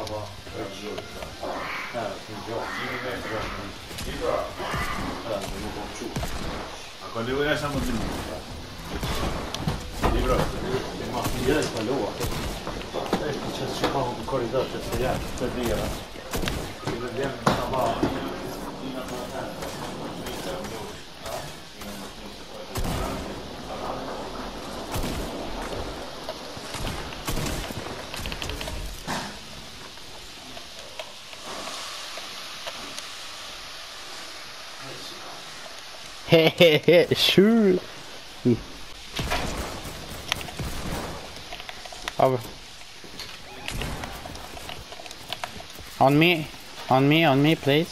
va. Quando eu ia chamar de novo. Libro. Ma io è quello vuoto. C'è un corridoio, c'è per dire. Ci vediamo stava. Hehehe, sure. Over. On me, please.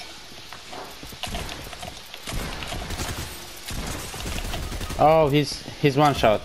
Oh, he's one shot.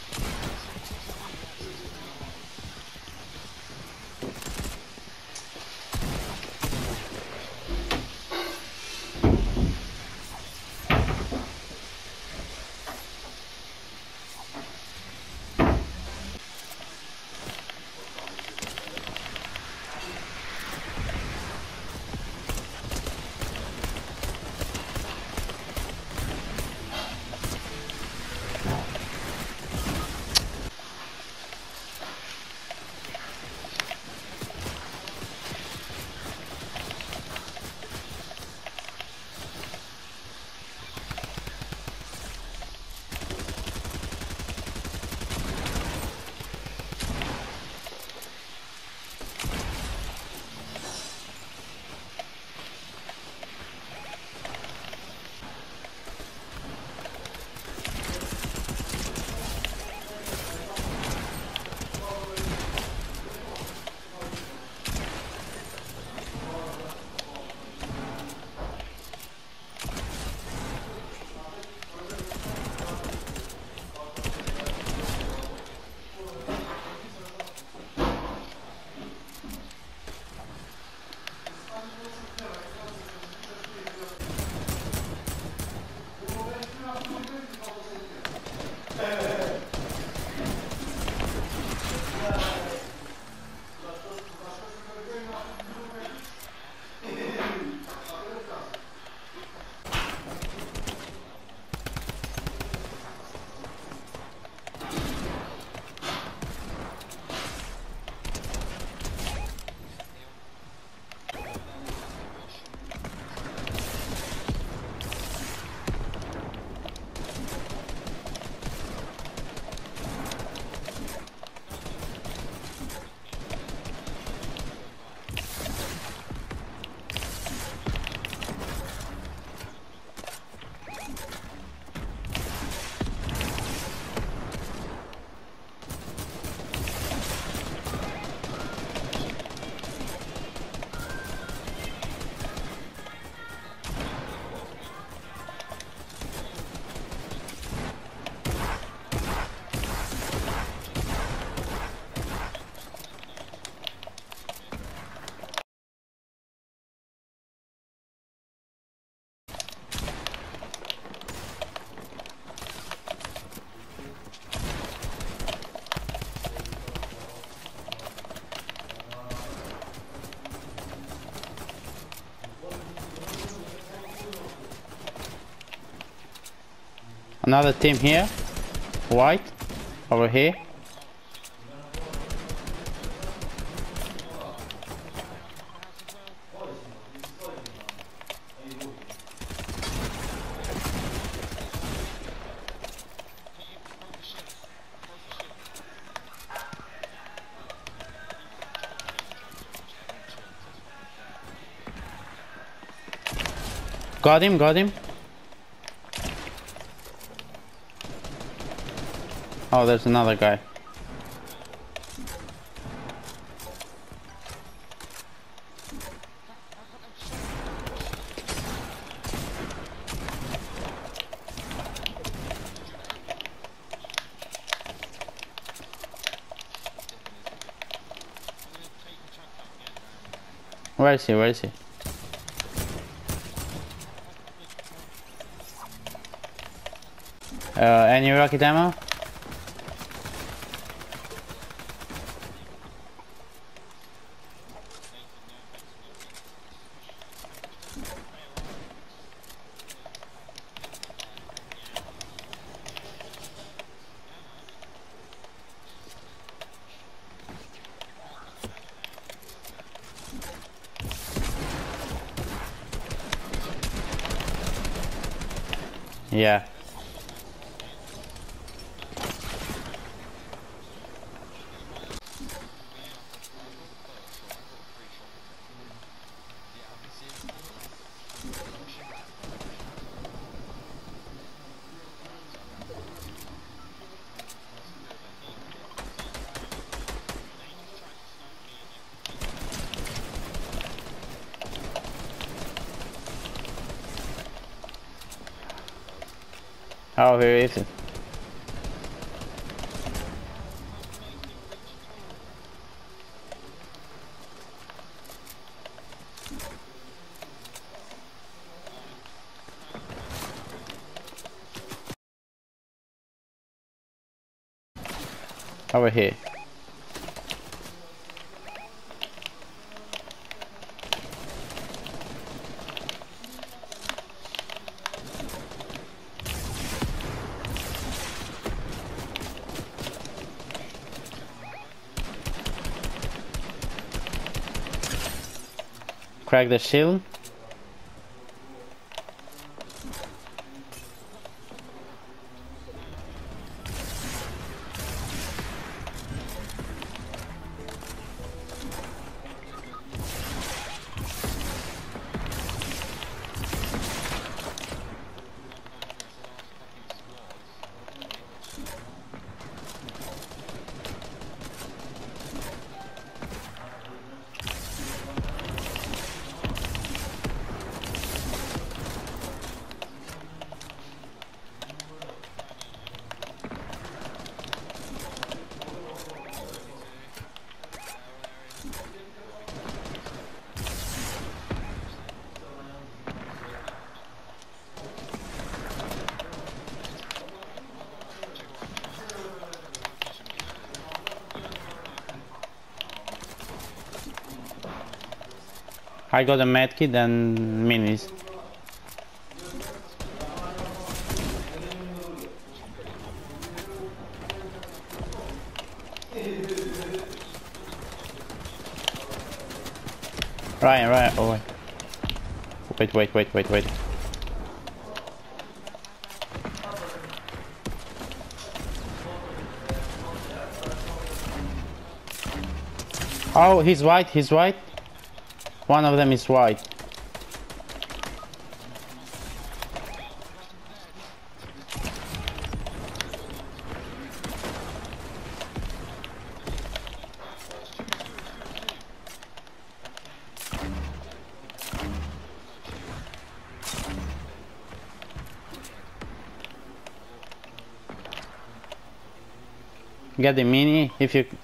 Another team here. White. Over here. Got him. Oh, there's another guy. Where is he? Any rocket ammo? Yeah. Oh, here is it. Over here. Crack the shield. I got a medkit and minis. Ryan, oh wait. Oh, he's white. One of them is white. Get the mini if you...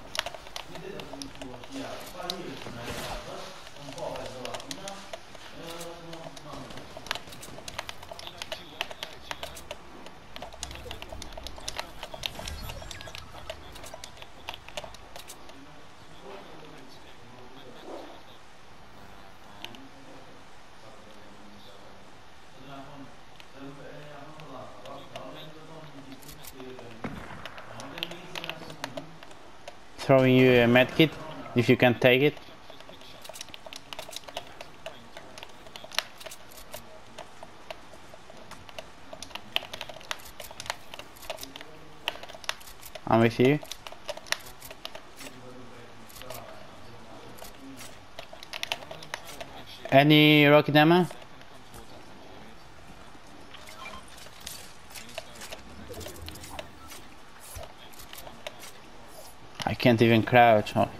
Throwing you a medkit if you can take it. I'm with you. Any rocket ammo? I can't even crouch. Oh.